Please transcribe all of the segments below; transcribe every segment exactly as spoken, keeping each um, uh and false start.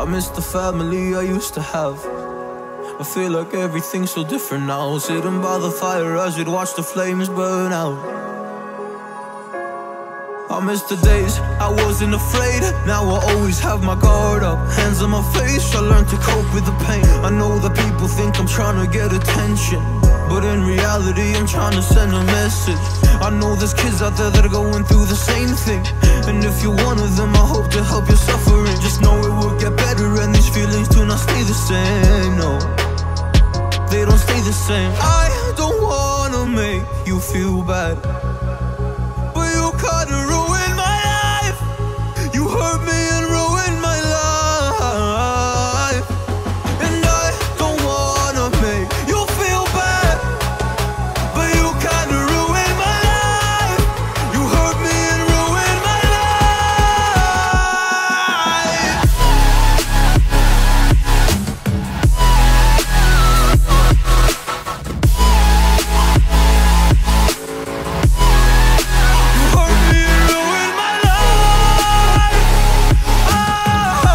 I miss the family I used to have. I feel like everything's so different now. Sitting by the fire as we'd watch the flames burn out. I miss the days I wasn't afraid. Now I always have my guard up, hands on my face. I learned to cope with the pain. I know that people think I'm trying to get attention, but in reality I'm trying to send a message. I know there's kids out there that are going through the same thing, and if you're one of them, I hope to help your suffering. Just know it will get better, and these feelings do not stay the same. No, they don't stay the same. I don't wanna make you feel bad, but you kinda ruined my life. You hurt me and ruined my life, and I don't wanna make you feel bad, but you kinda ruined my life. You hurt me and ruined my life. You hurt me and ruined my life. Oh.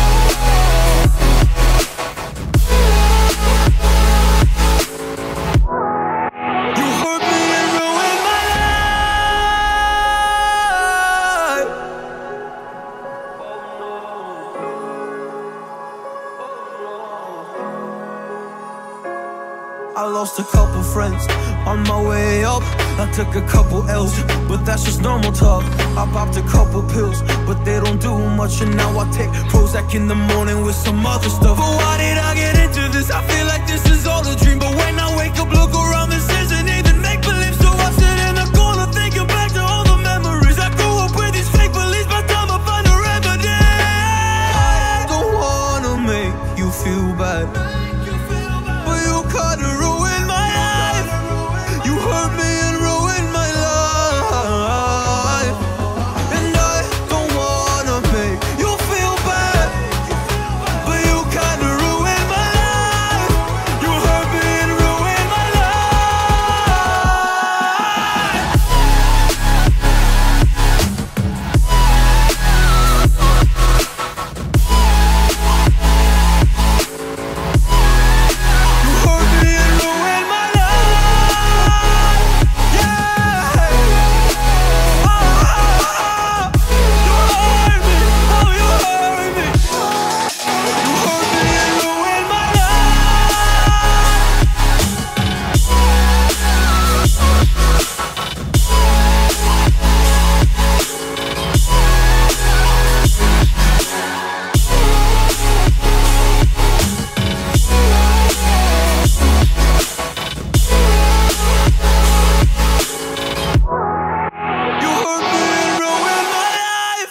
You hurt me and ruined my life. I lost a couple friends on my way up. I took a couple L's, but that's just normal talk. I popped a couple pills, but they don't do much. And now I take Prozac in the morning with some other stuff. But why did I get into this? I feel like this is all a dream, but when I wake up, look around, this isn't even make-believe. So I sit in the corner thinking back to all the memories. I grew up with these fake beliefs, by the time I find a remedy. I don't wanna make you feel bad, but you kinda ruined my life. You hurt me and ruined my life, and I don't wanna make you feel bad, but you kinda ruined my life. You hurt me and ruined my life. You hurt me and ruined my life. Yeah. Oh, you hurt me. Oh, you hurt me. You hurt me and ruined my life. You hurt me and ruined my life.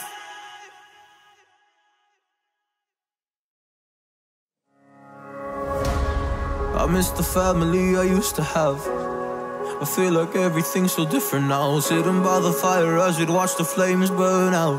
I miss the family I used to have. I feel like everything's so different now. Sitting by the fire as we'd watch the flames burn out.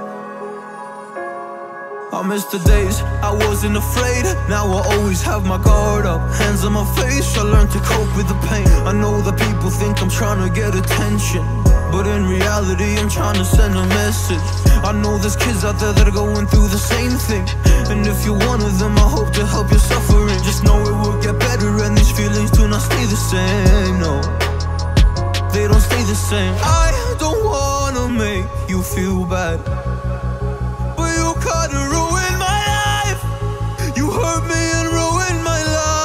I miss the days I wasn't afraid. Now I always have my guard up, hands on my face. I learned to cope with the pain. I know that people think I'm trying to get attention, but in reality I'm trying to send a message. I know there's kids out there that are going through the same thing, and if you're one of them, I hope to help your suffering. Just know it will get better, and these feelings do not stay the same. No, they don't stay the same. I don't wanna make you feel bad, but you kinda ruined my life. You hurt me and ruined my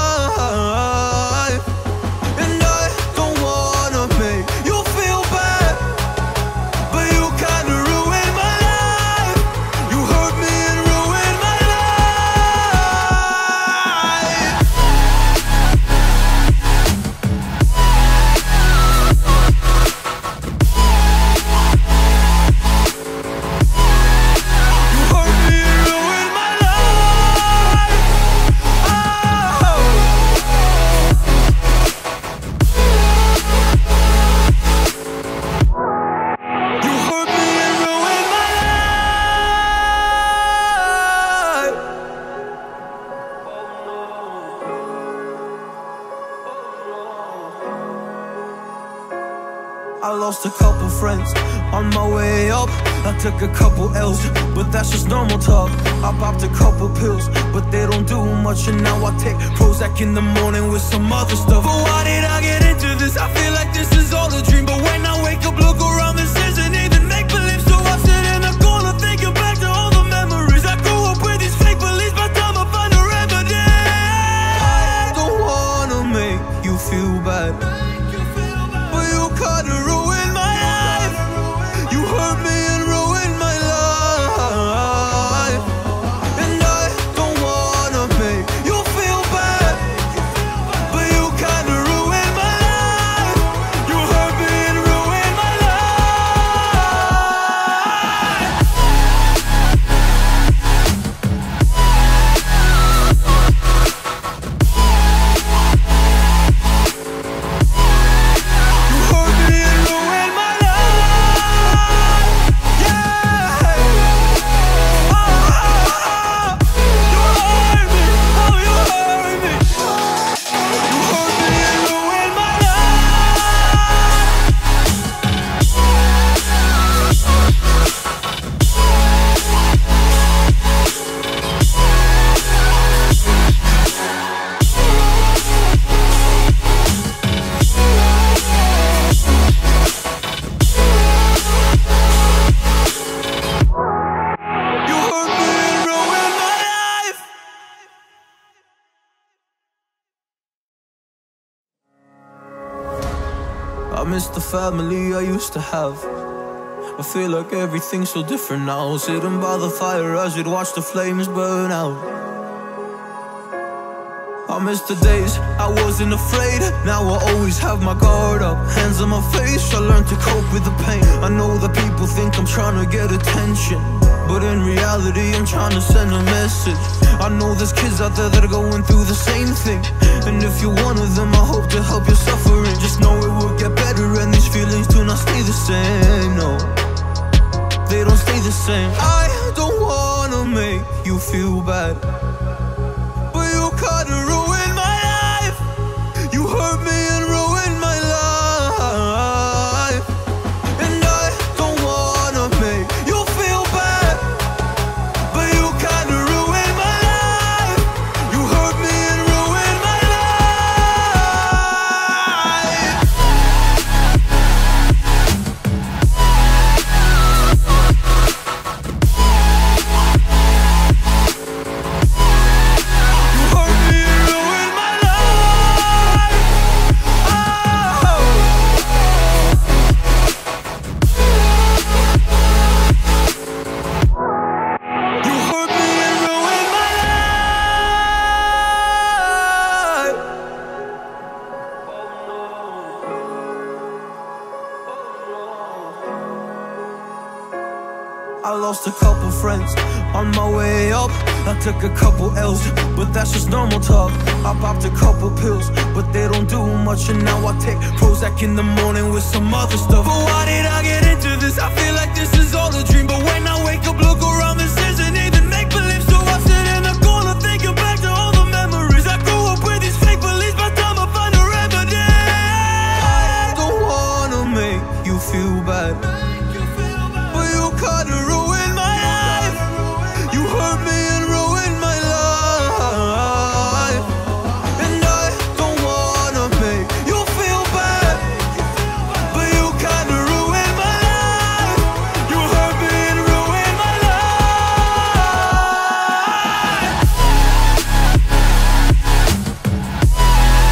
life, and I don't wanna make you feel bad, but you kinda ruined my life. You hurt me and ruined my life. You hurt me and ruined my life. Oh. You hurt me and ruined my life. I lost a couple friends on my way up. I took a couple L's, but that's just normal talk. I popped a couple pills, but they don't do much. And now I take Prozac in the morning with some other stuff. But why did I get into this? I feel like this is all a dream. But when I wake up, look around, this isn't even make-believe. So I sit in the corner thinking back to all the memories. I grew up with these fake beliefs, by the time I find a remedy. I don't wanna make you feel bad, but you kinda ruined my life. You hurt me and ruined my life. And I don't wanna make you feel bad, but you kinda ruined my life. You hurt me and ruined my I miss the family I used to have. I feel like everything's so different now. Sitting by the fire as we'd watch the flames burn out. I miss the days I wasn't afraid. Now I always have my guard up, hands on my face. I learned to cope with the pain. I know that people think I'm trying to get attention, but in reality I'm trying to send a message. I know there's kids out there that are going through the same thing, and if you're one of them, I hope to help your suffering. Just know it will get better, and these feelings do not stay the same. No, they don't stay the same. I don't wanna make you feel bad, but you kinda ruined my life. You hurt me and ruined my life. And I don't wanna make you feel bad, but you kinda ruined my life. You hurt me and ruined my life. You hurt me and ruined my life. Oh. You hurt me and ruined my life. I lost a couple friends on my way up. I took a couple L's, but that's just normal talk. I popped a couple pills, but they don't do much. And now I take Prozac in the morning with some other stuff. But why did I get into this? I feel like this is all a dream. But when I wake up, look